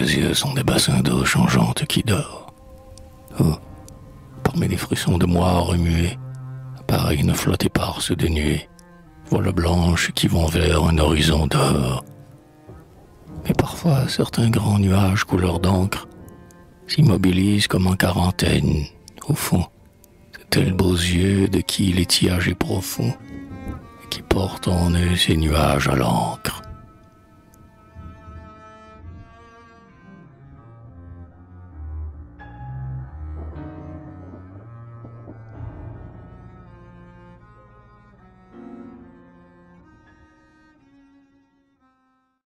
yeux sont des bassins d'eau changeante qui dort. Oh, parmi les frissons de mois remués, pareil une flotte éparse de nuées, voiles blanches qui vont vers un horizon d'or. Mais parfois, certains grands nuages couleur d'encre s'immobilisent comme en quarantaine, au fond, de tels beaux yeux de qui l'étiage est profond, et qui portent en eux ces nuages à l'encre.